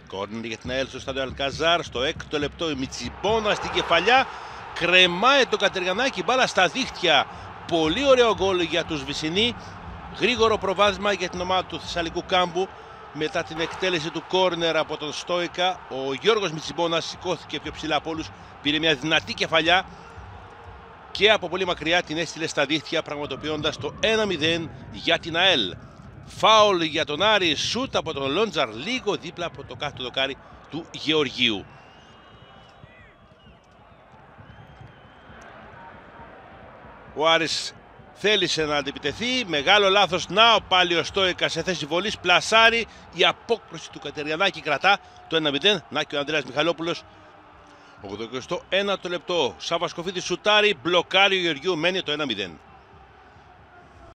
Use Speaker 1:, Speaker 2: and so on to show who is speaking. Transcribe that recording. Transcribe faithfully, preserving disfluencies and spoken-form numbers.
Speaker 1: Κόρνερ για την ΑΕΛ στο στάδιο Αλκαζάρ. Στο έκτο λεπτό η Μιτσιμπόνα στην κεφαλιά. Κρεμάει το Κατεριανάκι, μπάλα στα δίχτυα. Πολύ ωραίο γκολ για τους Βυσσινοί. Γρήγορο προβάδισμα για την ομάδα του Θεσσαλικού Κάμπου. Μετά την εκτέλεση του κόρνερ από τον Στόικα, ο Γιώργος Μιτσιμπόνας σηκώθηκε πιο ψηλά από όλους. Πήρε μια δυνατή κεφαλιά και από πολύ μακριά την έστειλε στα δίχτυα, πραγματοποιώντας το ένα μηδέν για την ΑΕΛ. Φάουλ για τον Άρη, σούτ από τον Λόντζαρ, λίγο δίπλα από το κάτω δοκάρι του Γεωργίου. Ο Άρης θέλησε να αντιπιτεθεί, μεγάλο λάθος. Να πάλι ο Στόικα σε θέση βολής, πλασάρει, η απόκρουση του Κατεριανάκη κρατά το ένα μηδέν. Να και ο Ανδρέας Μιχαλόπουλος. ογδοηκοστό ένατο λεπτό, Σάββας Κοφίδης σουτάρει, μπλοκάρει ο Γεωργίου, μένει το ένα μηδέν.